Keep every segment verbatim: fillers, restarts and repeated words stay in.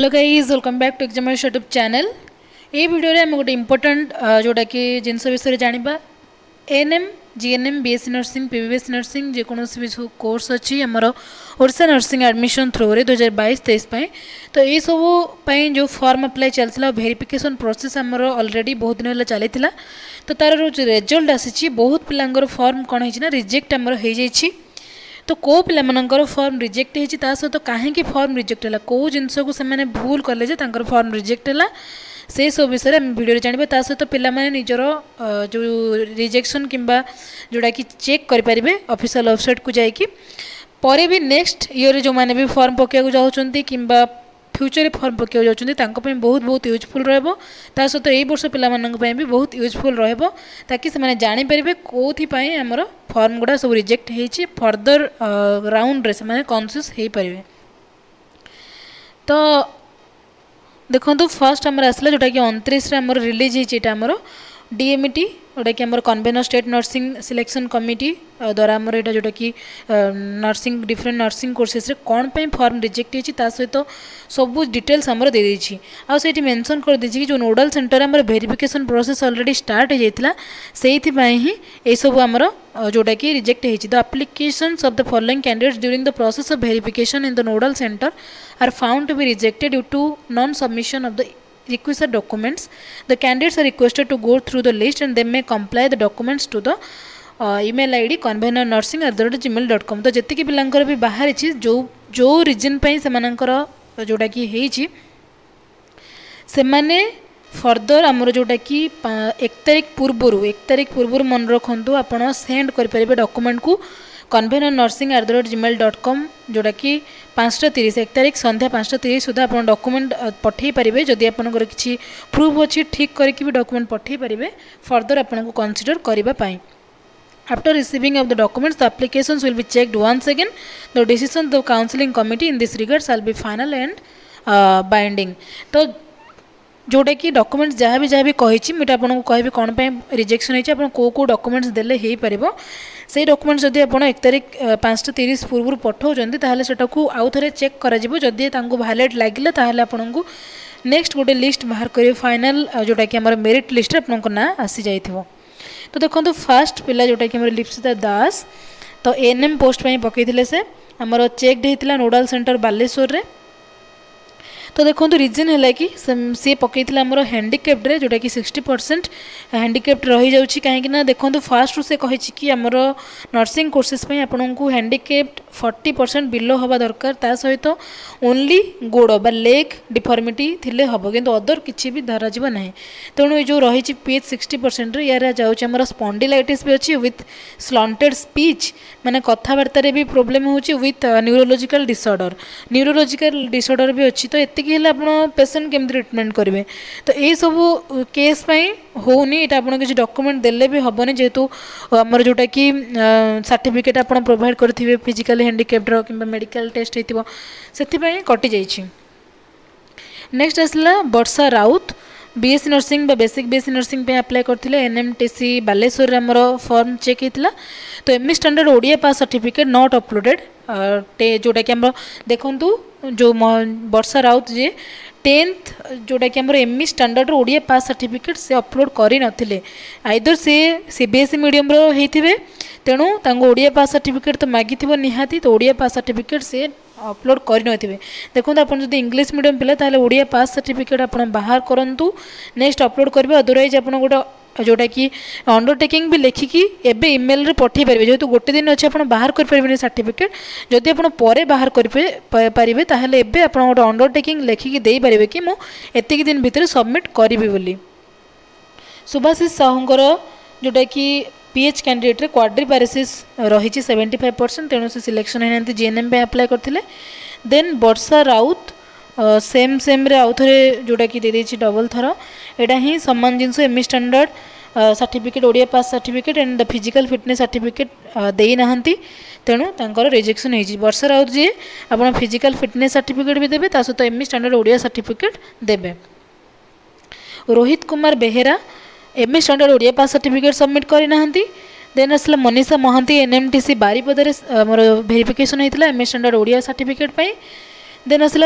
Hello guys welcome back to examination YouTube channel. ये video रे हम गोटे इंपोर्टेंट जोटा कि जिनस विषय जाना ANM GNM BSc nursing PBSc nursing जेकोसी भी सब कोर्स अच्छी आमर ओडिशा नर्सिंग एडमिशन थ्रू रे दो हज़ार बाईस तेईस तो ये सब जो फॉर्म अप्लाई चलता वेरिफिकेशन प्रोसेस आमर ऑलरेडी बहुत दिन है चली तो तार जो रिजल्ट आसी बहुत पिलांगर फॉर्म कौन है रिजेक्ट आमर हो जाइए तो कौ पिलाମାନଙ୍କର फॉर्म रिजेक्ट होती ता सहित कहीं फॉर्म रिजेक्ट है कौ जिनस को से भूल कले फॉर्म रिजेक्ट है से सब विषय में वीडियो जानवे ता सहित पिलामाने निजर जो रिजेक्शन किंबा जोड़ा कि चेक करें ऑफिशियल वेबसाइट को जाइए पर भी नेक्स्ट ईयर जो मैंने भी फॉर्म पकड़ चाहते कि फ्यूचर फॉर्म पकड़ जाती बहुत बहुत यूजफुल रहा सहित यही वर्ष पे भी बहुत यूजफुल ताकि से जापर कौन आमर फॉर्म गुड़ा सब रिजेक्ट होती फर्दर राउंड रे से कन्फ्यूज हो पारे। तो देखो फर्स्ट आमर आसला जोटा कि उनतीस आमर रिलीज होमर डीएमटी जोटा कि आमर convener state nursing selection committee द्वारा आमर यहाँ जोटा कि नर्सिंग डिफरेंट नर्सिंग कोर्सेस रे कौन पे फॉर्म रिजेक्ट होती सहित सब डिटेल्स आमर दे देछि आ सेठी मेंशन कर देछि कि जो नोडल सेंटर आमर वेरिफिकेशन प्रोसेस ऑलरेडी स्टार्ट हो जाइतिला सेइथि पई ही ए सब आमर जोटा कि रिजेक्ट होती the applications of the following candidates during the process of verification in the nodal centre are found to be rejected due to non submission of the requisite documents. The candidates are requested to go through the list and they may comply the documents to the uh, email id convener nursing at gmail dot com। तो जति पिलांकर भी बाहर जो जो reason पे सेमानंकर जोटा कि हेछि से माने फर्दर आमर जोटा कि एक तारीख पूर्व एक तारीख पूर्व मन रखु आपड़ सेंड करेंगे डॉक्यूमेंट को convener nursing at the rate Gmail dot com जोटा कि पाँचटा तीस एक तारीख संध्या पाँचटा तीस सुधा आप डॉक्यूमेंट पठे पारे जदि आपंकर किसी प्रूफ अच्छी ठीक करके भी डॉक्यूमेंट पठे पारे फर्दर आपको कंसीडर करने। After receiving of the documents, the applications will be checked once again. The decision of the counseling committee in this regard shall be final and uh, binding. तो जोटा कि डॉक्यूमेंट्स जहाँ भी जहाँ भी कही मुझे आपको कहबी कौन पे रिजेक्शन होती है कौ कौ डॉक्यूमेंट्स देले हो पार से डॉक्यूमेंट्स जदि आप एक तारीख पाँचटा तीस पूर्व पठाऊँ ताहले सेटा को आउ थे चेक करा जदि वैलिड लगे ताहले आपको नेक्स्ट गोटे लिस्ट बाहर करेंगे फाइनल जोटा कि आमर मेरिट लिस्ट आपको ना आसी जाइथिबो। तो देखो फर्स्ट पिला जोटा कि लिप्सिता दास तो एएनएम पोस्ट पे पकईले से आमर चेक्ड होता नोडाल सेंटर बालेश्वर रे। तो देखो रिजन है कि सी पकई आमर हैंडिकेप्ड रे जोटा कि सिक्सटी परसेंट हैंडिकेप्ड रही जाउछि कहीं देखो फास्ट से कही कि आमर नर्सिंग कोर्सेस पे आपन को हैंडिकेप्ड फोर्टी परसेंट बिलो हवा दरकार ता सहित ओनली गोड़ बा लेग डिफॉर्मिटी थिले हबो किंतु अदर किछि भी धरा जिवो नाही। तेणु ये जो रही पीएच सिक्सटी परसेंट रे यार जाउछि आमर स्पॉन्डिलाइटिस भी अच्छी विथ स्लॉन्टेड स्पीच माने कथबार्ता भी प्रोब्लेम होछि with neurological disorder neurological disorder भी अच्छी तो एतिकी हेले आपण पेशेंट केम ट्रीटमेंट करेंगे। तो ये सब केस होनी ये आप किसी डॉक्यूमेंट देले भी हेनी जेहेतु आमर जोटा कि सर्टिफिकेट आप प्रोवाइड करेंगे फिजिकली हैंडिकेप्ड कि मेडिकल टेस्ट होती से कटि जाइए। नेक्स्ट आसला वर्षा राउत बीएससी नर्सिंग बा बेसिक बीएससी नर्सिंग पे अप्लाई करथिले एनएमटीसी बालेश्वर आमर फॉर्म चेक होता तो ME standard Odia pass certificate not uploaded जोटा कि आम देखु जो वर्षा राउत जे टेन्थ जोटा कि आमर ME standard Odia pass certificate से अपलोड करि नथिले आइदर से सीबीएसई मीडियम रो हेथिबे तेणु तांको ओडिया पास सर्टिफिकेट तो मागिथिबो निहाती तो ओडिया पास सर्टिफिकेट से अपलोड करें। देखो आप इंग्लिश मीडियम पिला ताहले ओडिया पास सर्टिफिकेट आप बाहर करूँ नेक्स्ट अपलोड करेंगे अदरवाइज आप गोटे जोटा कि अंडरटेकिंग भी लेखिकी एबे ईमेल रे पठे पारे जेहेतु गोटे दिन अच्छे आप बाहर करें सर्टिफिकेट जदि आप पर बाहर करेंगे ताहले एबे आप गोटे अंडरटेकिंग लेखिकी दे पारे कि मुझे एतिक दिन भितर सबमिट करी बोली। सुभाषिष साहूंकर जोटा कि पीएच कैंडिडेट रे क्वाड्रिपैरेसिस रही सेवेंटी फाइव परसेंट तेणु से सिलेक्शन होती जीएनएम पे अप्लाई करते। Then Varsha Raut same same रे आउ थे जोटा कि दे देछि डबल थर एटा ही समान जिनस ME standard certificate Odia pass certificate and the physical fitness certificate देई नाहंती तेणु तांकर रिजेक्शन होइछि। वर्षा राउत जी आपण फिजिकल फिटनेस सर्टिफिकेट भी देबे ता सहित एमई स्टैंडर्ड ओडिया सर्टिफिकेट देबे। Rohit Kumar Behera ME standard Odia pass certificate submit करना। देन आसला मनीषा महांती एनएमटीसी बारीपदार मोर वेरिफिकेशन होता ME standard Odia certificate. Then आसला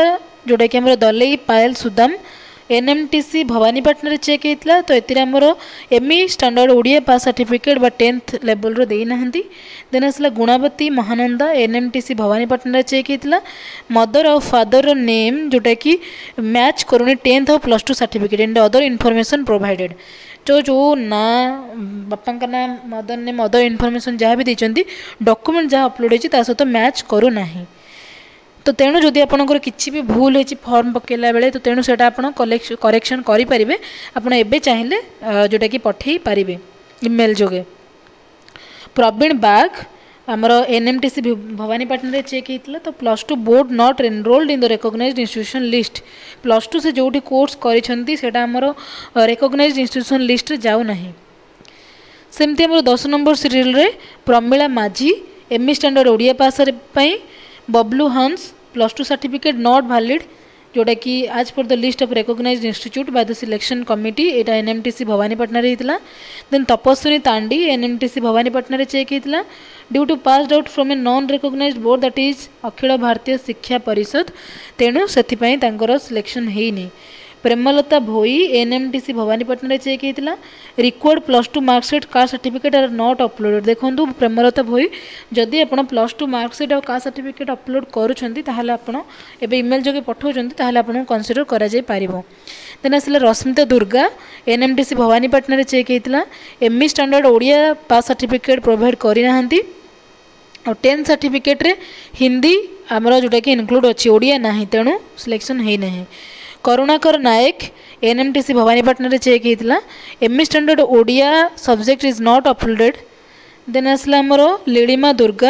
जोटा कि दलई पायल सुदाम एनएमटीसी भवानीपाटना चेक होता। तो ये आमर ME standard Odia pass certificate बा टेन्थ लेवल रो देना। देन आसला गुणावती महानंदा एनएमटीसी भवानीपाटना चेक होता। मदर और फादर नेम जोटा कि मैच करूनी टेन्थ और plus two certificate and other information provided. जो जो ना बापा का ना मदर नेम अदर इनफॉरमेशन जहाँ भी देते डॉक्यूमेंट जहाँ अपलोड होता सहित मैच करूना। तो तेणु जदि आपंकर किसी भी भूल होती फॉर्म पकेला बेले तो तेणु सेटा आपन करेक्शन करें आपड़ एवं चाहिए जोटा कि पठे पारे इमेल जोगे। प्रवीण बाग आमर एनएमटीसी भवानीपाटना चेक होता। तो plus two board not enrolled in the recognised institution list plus two से जो कोर्स करा आमर रिकॉग्नाइज्ड इंस्टीट्यूशन लिस्ट रे जाऊ नहीं। सेमती आमर दस नंबर सीरियल रे Pramila Majhi ME standard Odia pass Bablu Hans plus two certificate not valid जोटा कि as per the list of recognised institute by the selection committee एटा एनएमटीसी भवानीपाटना रे हितला। देन तपस्विनी तांडी एनएमटीसी भवानीपाटना रे चेक हितला due to passed out from a non recognised board that is Akhil Bharatiya Shiksha Parishad तेणु से तांकर सिलेक्शन हेनी। प्रेमलता भोई एनएमटीसी भवानीपाटना चेक होता। Required plus two marksheet caste certificate are not uploaded. देखो प्रेमलता भोई जदि आप प्लस टू मार्कसीट और कास्ट सर्टिफिकेट अपलोड करें इमेल जोगे पठाऊँ आपको कनसीडर करा पारिबो। देन आसला रश्मिता दुर्गा एनएमटीसी भवानीपाटना चेक होता। ME standard Odia pass certificate provide करना और टेन्थ सर्टिफिकेट रे हिंदी आमर जोटा कि इनक्लूड अच्छी ओडिया ना तेणु सिलेक्शन है ना। करुणाकर नायक एनएमटीसी भवानीपाटना चेक होता। ME standard Odia subject is not uploaded. Then आसला आमर Lilima Durga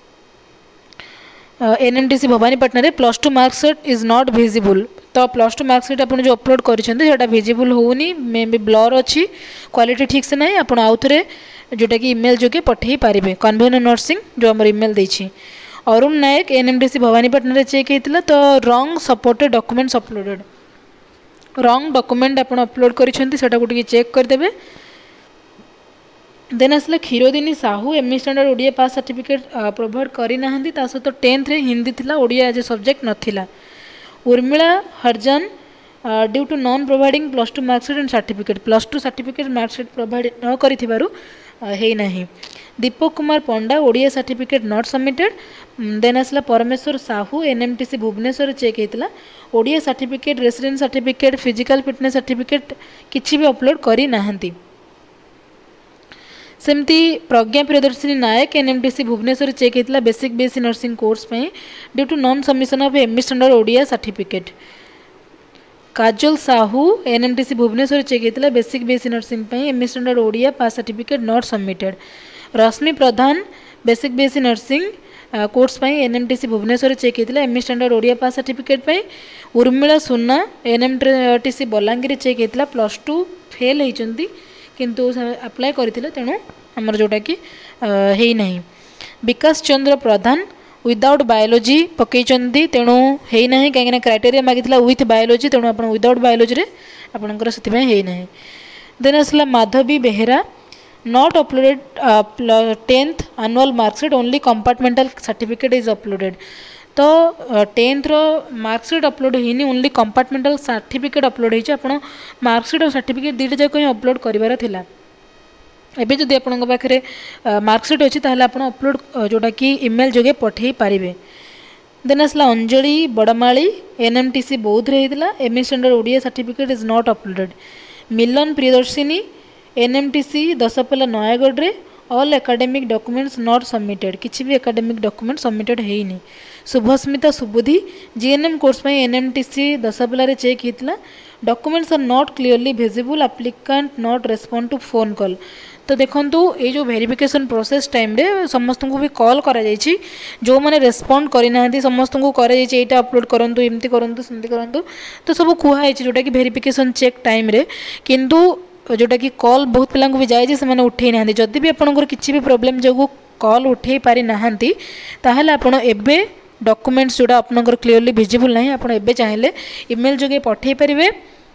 NMTC Bhawanipatna plus two marksheet is not visible. तो प्लस टू मार्कसीट आप जो अपलोड कर विजिबल होनी मे बी ब्लर अच्छी क्वालिटी ठीक से ना आप आउ थे जोटा कि इमेल जोगे पठे पारे। कन्वेनर नर्सिंग जो आम इमेल देछि। अरुण नायक एनएमटीसी भवानीपाटना चेक होता। तो wrong supported documents uploaded wrong document आप अपलोड कर चेक करदे। देन आसला Kshirodini Sahu ME standard Odia pass certificate provide करना सहित टेन्थ रे हिंदी थिला ओडिया एज ए सब्जेक्ट नथिला। Urmila Harijan due to non providing plus two marksheet and certificate plus two certificate marksheet provide न करिथिबारु है नहीं। Deepak Kumar Panda Odia certificate not submitted. Then आसला परमेश्वर साहू एनएमटीसी भुवनेश्वर चेक होता। Odia certificate residence certificate physical fitness certificate किसी भी अपलोड करना। सेमती प्रज्ञा प्रियदर्शिनी नायक एनएमटीसी भुवनेश्वर चेक होता। Basic BSc nursing course due to non submission of ME standard Odia certificate. Kajal Sahu NMTC Bhubaneswar check होता। Basic BSc nursing ME standard Odia pass certificate not submitted. Rashmi Pradhan basic BSc nursing course NMTC Bhubaneswar check होता। ME standard Odia pass certificate. Urmila Suna NMTC Balangir check होता। Plus two fail होती किंतु apply करथिले तेणु हमर जोटा कि है नहीं। विकास चंद्र प्रधान विदाउट बायोलोजी पकईचंदी तेणु है ना कहीं क्राइटेरिया मागिला विथ बायोलोजी तेणु आप विदाउट बायोलोजी रे आपनकर से है ना। देन आसला Madhavi Behera not uploaded tenth annual marksheet only compartmental certificate is uploaded. तो टेन्थ रो मार्कसीट अपलोड होनी ओनली कंपार्टमेंटल सर्टिफिकेट अपलोड होती आप मार्कसीट और सर्टिफिकेट दुईटा जाक ही अपलोड करार थिला। एबे जदि आपन पाखे मार्कसीट अच्छी ताहले आप अपलोड जोटा कि इमेल जोगे पठे पारे। देन आसला अंजलि बड़माली एनएमटीसी बौद्ध रे हितला। ME standard Odia certificate is not uploaded. Milan Priyadarshini NMTC Daspalla Nayagarh रे all academic documents not submitted किसी भी एकेडमिक डॉक्यूमेंट सबमिटेड है नहीं। शुभस्मिता सुबुद्धि जीएनएम कोर्स में एनएमटीसी दसपल्ला चेक होता। Documents are not clearly visible applicant not respond to phone call. तो देखो ये जो वेरिफिकेशन प्रोसेस टाइम रे समस्त को भी कॉल करा जायछि जो माने रेस्पॉन्ड करना समस्त को करा जायछि एटा अपलोड करंतु एमती करंतु सेमती करंतु तो सब कुहा जोटा कि वेरिफिकेशन चेक टाइम रे किंतु जोटा कि कॉल बहुत पिला भी जाए से उठे ना जदि भी आपंकर किसी भी प्रोब्लेम जो कॉल उठे पारि नाहांती ताहले आपण एबे डॉक्यूमेंट्स जोड़ा आपनकर क्लियरली विजिबल नहीं आप एबे चाहिए इमेल जोगे पठे पारे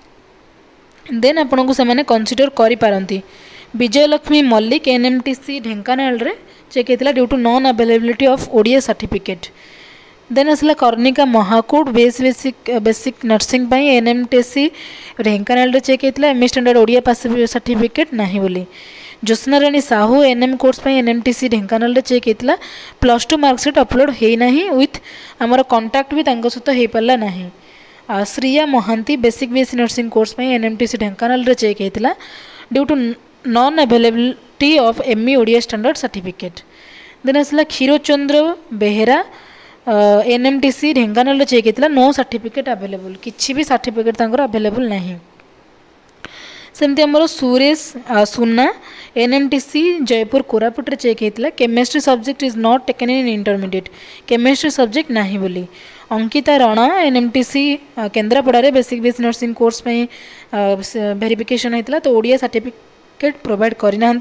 देन आपन को से कनसीडर करि पारंती। विजयलक्ष्मी मल्लिक एनएमटीसी ढेंकानाल रे चेक होता due to non availability of Odia certificate. Then आसला Karnika Mahakud base basic basic nursing पाई एनएमटीसी ढेंकानाल चेक होता M standard Odia pass certificate ना बोली। ज्योत्सना रानी साहू एनएम कोर्स पाई एनएमटीसी ढेंकानाल चेक होता प्लस टू मार्कसीट अपलोड होना विथ आमर कंटाक्ट भी सहित हो पारा ना। Shriya Mohanty basic BSc nursing course पाई एनएमटीसी ढेंकानाल चेक होता due to non availability of ME Odia standard certificate. Then आसला क्षीरचंद्र बेहेरा एनएमटीसी ढेंकानाल चेक होता नो सर्टिफिकेट अवेलेबल किसी भी सर्टिफिकेट अवेलेबल नहीं। सेमती आमर सुरेश सुना एनएमटीसी जयपुर कोरापुट चेक होता chemistry subject is not taken in intermediate chemistry subject नहीं बोली। Ankita Rana NMTC Kendrapara basic BSc nursing course में वेरिफिकेशन होता तो ओडिया सर्टिफिकेट प्रोवाइड करना।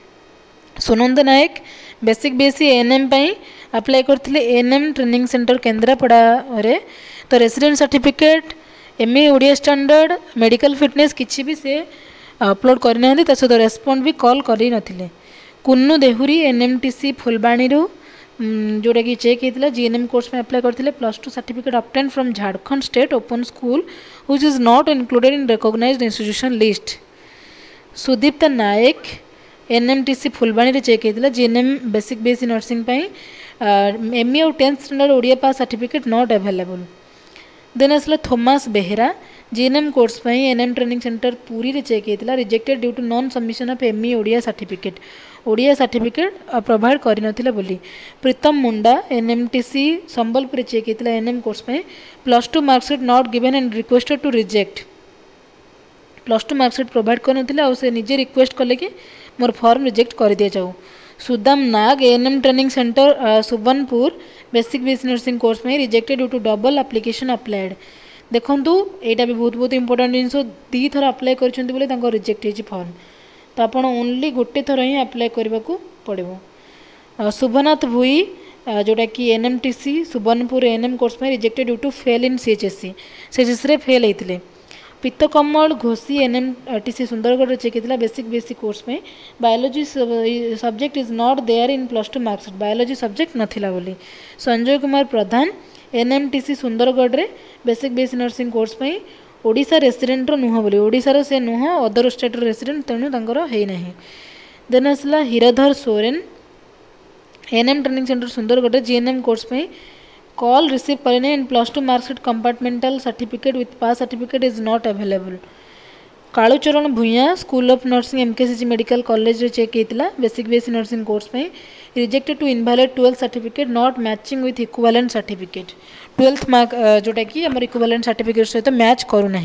Sunanda Nayak basic BSc ANM apply करते एएनएम ट्रेनिंग सेंटर केन्द्रापड़ा रे तो resident certificate MA Odia standard medical fitness किसी भी से अपलोड करना सहित रेस्पॉन्ड भी कॉल कर नथिले। कुन्नू देहुरी एनएमटीसी फुलबाणी जोटा कि चेक होता जीएनएम कोर्स में अप्लाई करते plus two certificate obtain from Jharkhand state open school which is not included in recognised institution list. Sudipta Nayak NMTC Phulbani check होता GNM basic BSc nursing MA और tenth standard Odia pass certificate not available. Then आसला Thomas Behera GNM course ANM training centre Puri रे check होता rejected due to non submission of ME Odia certificate Odia certificate provide कर नथिले बोली। Pritam Munda NMTC Sambalpur check होता ANM course plus two marksheet not given and requested to reject plus two marksheet provide कर नथिले निजे request कले कि मोर फॉर्म रिजेक्ट कर दिया जाऊ। Sudam Nag ANM training centre Subarnapur basic BSc nursing course में rejected due to double application applied. देखूँ यहाँ भी बहुत बहुत इंपोर्टेंट जिनस दी थर अप्लाई कर रिजेक्ट हो फॉर्म तो आप ओनली गोटे थर ही अप्लाई करने को पड़ो। शुभनाथ भुई जोटा कि एनएमटीसी सुबर्णपुर एएनएम कोर्स में rejected due to fail in CHSC CHSC fail होते। पीतकमल घोषी एनएमटीसी सुंदरगढ़ चेक होता बेसिक बीएससी कोर्स में biology subject is not there in plus two marks biology subject नथिला बोली। संजय कुमार प्रधान एनएमटीसी सुंदरगढ़ रे बेसिक बीएससी नर्सिंग कोर्स में Odisha resident नुह बोली ओडिशार से नुह अदर स्टेट रेसिडेंट तेणु तांकर है नहीं। देन आसला Hiradhar Soren ANM training centre Sundargarh GNM course में कॉल रिसीव करने in plus two marksheet compartmental certificate with pass certificate is not available. Kalucharan Bhuyan school of nursing MKCG medical college check होता बेसिक बीएससी नर्सिंग कोर्स में rejected to invalid twelfth certificate not matching with equivalent certificate twelfth mark जोटा कि आम equivalent certificate सहित match करूना।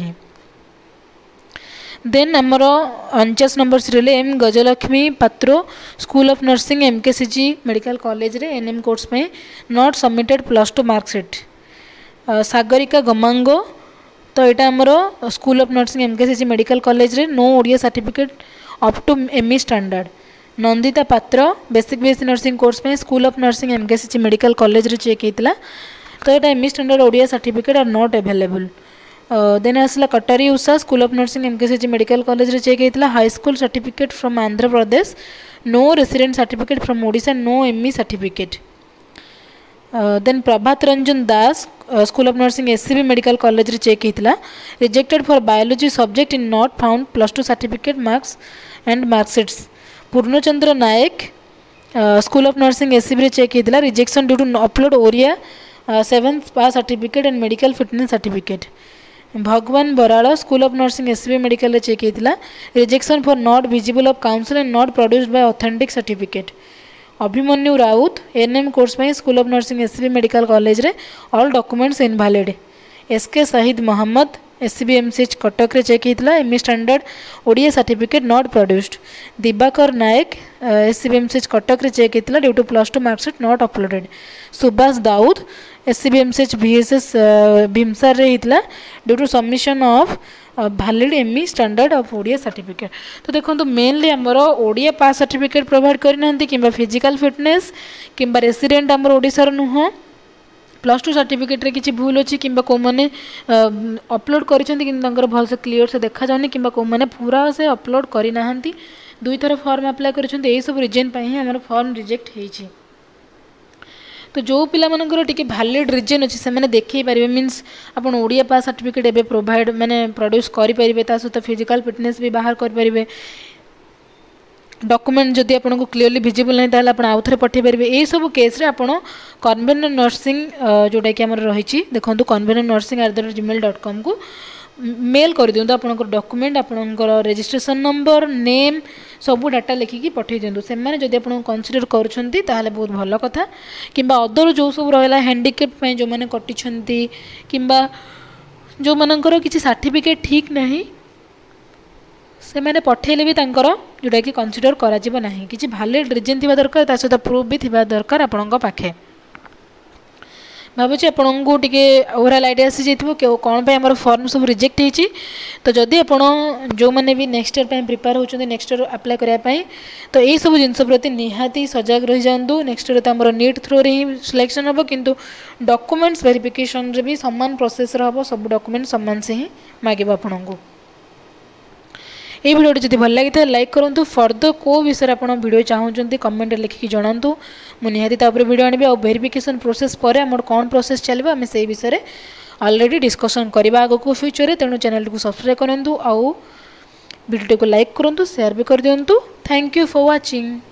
Then आमर अणचाश number serial M Gajalakshmi Patro school of nursing MKCG medical college रे एनएम कोर्स में not submitted plus two marksheet. Sagarika Gamango तो यहाँ आमर school of nursing MKCG medical college रे no Odia certificate up to ME standard. Nandita Patra basic BSc nursing course में school of nursing MKCG medical college रे check होता तो यहाँ ME standard Odia certificate are not available. Then आसला Katari Usha school of nursing MKCG medical college रे check होता high school certificate from Andhra Pradesh no resident certificate from Odisha no ME certificate. Then Prabhat Ranjan Das school of nursing SCB medical college रे check होता rejected for biology subject in not found plus two certificate marks and marksheets. Purnachandra Nayak school of nursing SCB रे check होता rejection due to upload Oriya seventh pass certificate and medical fitness certificate. Bhagaban Barad school of nursing SCB medical check होता rejection for not visible of council and not produced by authentic certificate. Abhimanyu Rout ANM course में school of nursing SCB medical college रे all documents invalid. SK Shahid Mohammad SCB MCH Cuttack रे check होता ME standard Odia certificate not produced. Diwakar Nayak SCB MCH Cuttack रे check होता due to plus two marksheet not uploaded. Subhash Daud SCB MCH VSS Bhimsar रे होता due to submission of valid ME standard of Odia certificate. तो देखो तो mainly आमर ओडिया पास सर्टिफिकेट प्रोवाइड करना कि फिजिकल फिटनेस कि रेसिडेंट आमर ओडिशार नुह प्लस टू सर्टिफिकेट रे किसी भूल अच्छी कि मैंने अपलोड कर भल से क्लीयर से देखा जाऊनी कि मैंने पूरा से अपलोड करना दुई थर फॉर्म अप्लाई कर सब रिजन ही आम फॉर्म रिजेक्ट होती। तो तो जो पिला मनकर टिके वैलिड रीजन अच्छे से मैंने देखई पारे मीन्स आपन ओडिया पास सर्टिफिकेट एबे प्रोवाइड मैंने प्रोड्यूस करि परिबे ता सहित फिजिकल फिटनेस भी बाहर करि परिबे डॉक्यूमेंट जदि आपको क्लीयरली विजिबल नहीं ताहले आपण आउ थरे पठे परिबे ए सब केस रे आपण कन्वेनर नर्सिंग जोटा कि हमर रहिछि देखंतु convener nursing at the rate Gmail dot com को मेल कर दियंतु आपनकर डॉक्यूमेंट आपनकर रजिस्ट्रेशन नंबर नेम सब डाटा लिखिकी पठे दियंतु से माने जदि आपण कंसीडर करूछंती ताहले बहुत भलो कथा किबा अदर जो सब रहला हैंडिकैप पय जो माने कटिछंती किबा जो मानकर किछि सर्टिफिकेट ठीक नाही से मैंने पठेले भी तांकर जोटा कि कंसीडर करा जिवो नाही किछि वैलिड रीजन थिबा दरकार ता सहित प्रूफ भी थिबा दरकार आपनक पाखे भावुँ आपको टे ओवरऑल आइडिया आसी जाइए कौन पे आम फॉर्म सब रिजेक्ट होती तो जदि आप जो मैंने भी नेक्स्ट ईयर प्रिपेयर होती नेक्स्ट ईयर अप्लाई करने तो यही सब जिन प्रति निहाती सजग रही जातु नेक्स्ट ईयर तो आम नीट थ्रू रे ही सिलेक्शन हम किंतु डॉक्यूमेंट्स वेरिफिकेशन भी सामान प्रोसेस हम सब डॉक्यूमेंट सामान से ही मागे आपन को ये भिडियो जब भल लगी था लाइक करूँ फर्दर को विषय आप वीडियो चाहते कमेंट लिखिकी जनातु मुझे निहाती वीडियो आनी आ वेरिफिकेशन प्रोसेस पर आम कौन प्रोसेस चलो आम से विषय में ऑलरेडी डिस्कशन करवा आग को फ्यूचर तेणु चैनल को सब्सक्राइब करूँ आउ वीडियो को लाइक करूँ शेयर भी कर दिंतु थैंक यू फॉर वाचिंग।